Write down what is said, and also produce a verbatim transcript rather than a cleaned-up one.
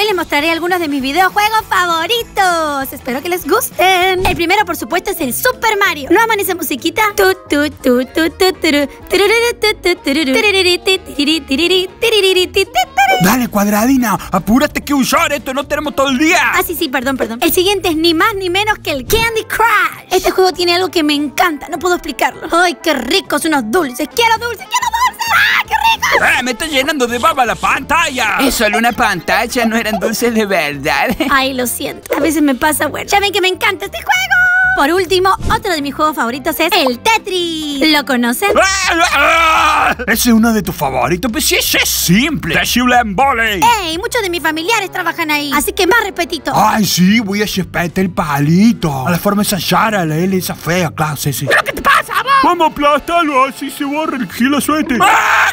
Hoy les mostraré algunos de mis videojuegos favoritos. Espero que les gusten. El primero, por supuesto, es el Super Mario. ¿No aman esa musiquita? Tu, tu, tu, tu, tu, turu, tururu, tu, tu, tururu, tiriri, tiriri, tiriri, tiriri, tiriri. Dale, Cuadradina, apúrate que usar esto, no tenemos todo el día. Ah, sí, sí, perdón, perdón. El siguiente es ni más ni menos que el Candy Crush. Este juego tiene algo que me encanta, no puedo explicarlo. ¡Ay, qué ricos unos dulces! ¡Quiero dulces, quiero dulces! ¡Ah, qué rico! ¡Eh, me está llenando de baba la pantalla! Es solo una pantalla, no eran dulces de verdad. Ay, lo siento, a veces me pasa, bueno. Ya ven que me encanta este juego. Por último, otro de mis juegos favoritos es el Tetris. ¿Lo conocen? Ese es uno de tus favoritos, pues sí, ese es simple. Terrible en volei. ¡Ey! Muchos de mis familiares trabajan ahí, así que más respetito. Ay, sí, voy a chuparte el palito. A la forma esa Yara, la L esa fea, claro, sí, sí. ¿Pero qué te pasa, vos? Vamos a aplastarlo, así se borra el gilo suete.